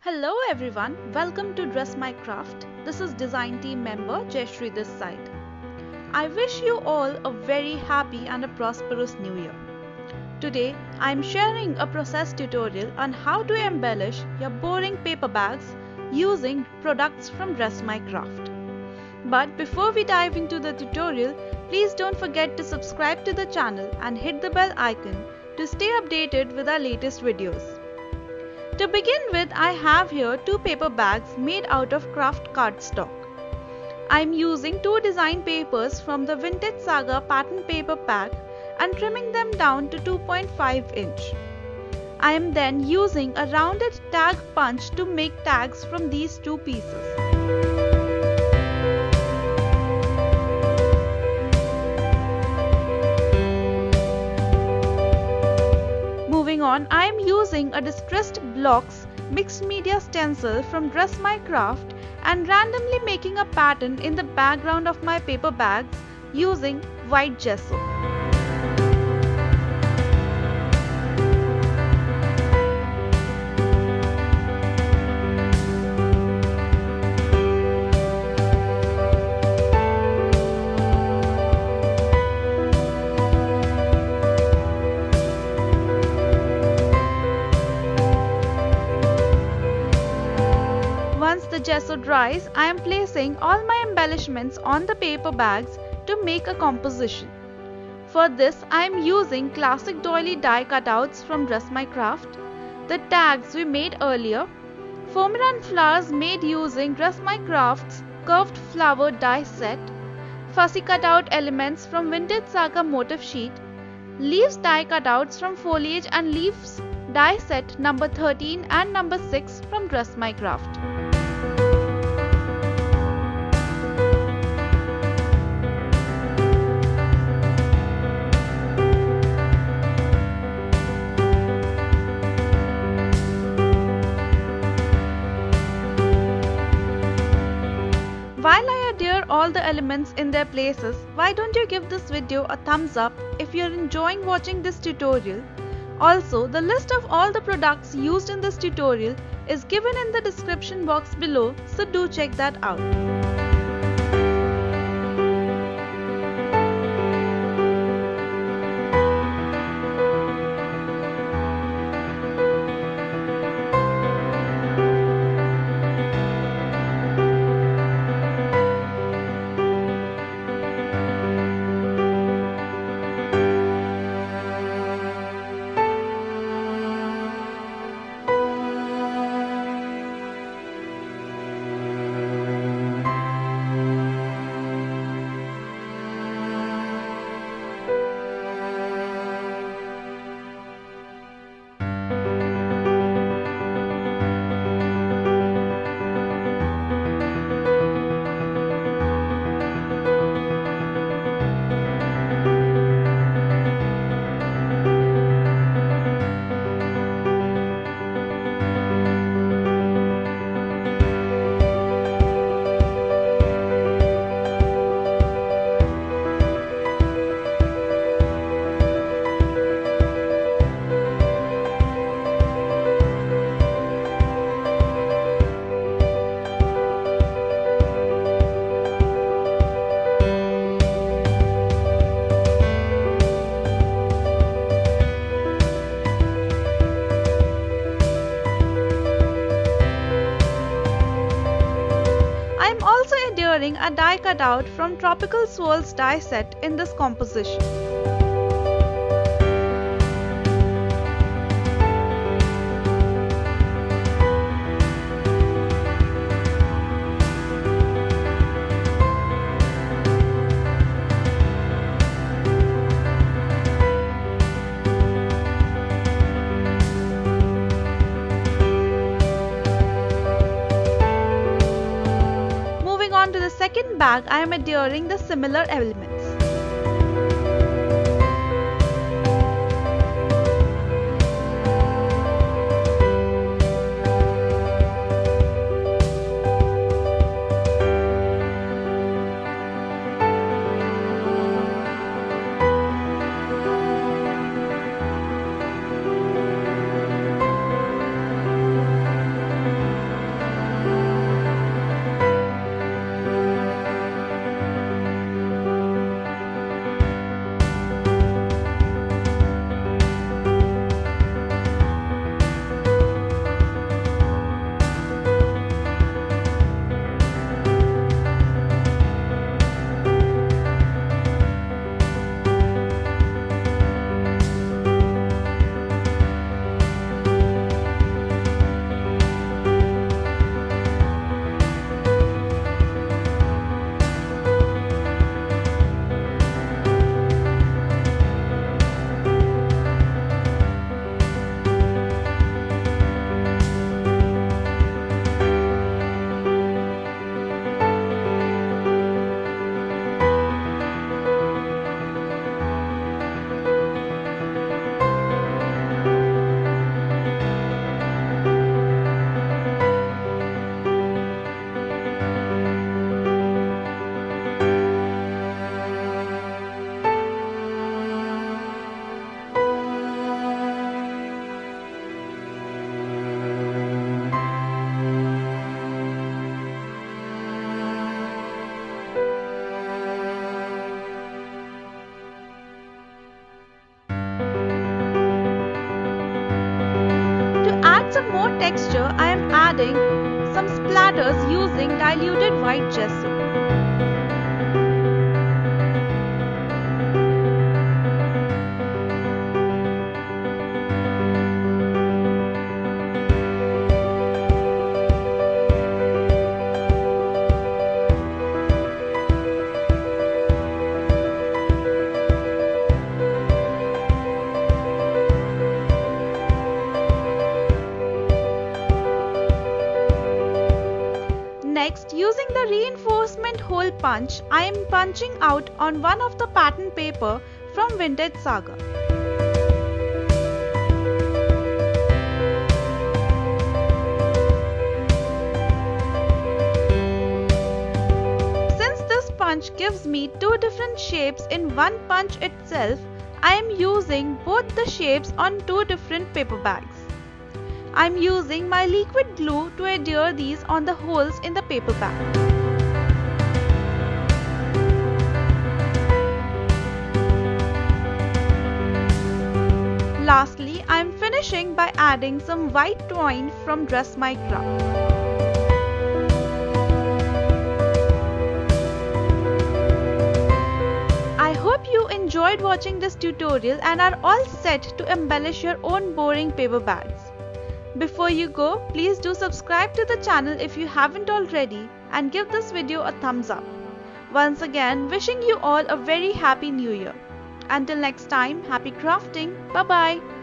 Hello everyone, welcome to Dress My Craft. This is design team member Jayashree this side. I wish you all a very happy and a prosperous new year. Today I am sharing a process tutorial on how to embellish your boring paper bags using products from Dress My Craft. But before we dive into the tutorial, please don't forget to subscribe to the channel and hit the bell icon to stay updated with our latest videos. To begin with, I have here two paper bags made out of craft cardstock. I am using two design papers from the Vintage Saga pattern paper pack and trimming them down to 2.5 inch. I am then using a rounded tag punch to make tags from these two pieces. Moving on, I am using a distressed blocks mixed media stencil from Dress My Craft and randomly making a pattern in the background of my paper bags using white gesso. Once the gesso dries, I am placing all my embellishments on the paper bags to make a composition. For this, I am using classic doily die cutouts from Dress My Craft, the tags we made earlier, Foamiran flowers made using Dress My Craft's curved flower die set, fussy cutout elements from Vintage Saga motif sheet, leaves die cutouts from foliage and leaves die set number 13 and number 6 from Dress My Craft. While I adhere all the elements in their places, why don't you give this video a thumbs up if you're enjoying watching this tutorial. Also, the list of all the products used in this tutorial is given in the description box below, so do check that out. A die cutout from Tropical Swirls die set in this composition. To the second bag, I am adhering the similar elements. adding some splatters using diluted white gesso. Next, using the reinforcement hole punch, I am punching out on one of the pattern paper from Vintage Saga. Since this punch gives me two different shapes in one punch itself, I am using both the shapes on two different paper bags. I am using my liquid glue to adhere these on the holes in the paper bag. Lastly, I am finishing by adding some white twine from Dress My Craft. I hope you enjoyed watching this tutorial and are all set to embellish your own boring paper bags. Before you go, please do subscribe to the channel if you haven't already and give this video a thumbs up. Once again, wishing you all a very happy new year. Until next time, happy crafting. Bye bye.